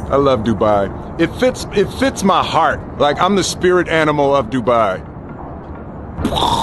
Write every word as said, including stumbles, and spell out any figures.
I love Dubai. It fits, it fits my heart. Like, I'm the spirit animal of Dubai.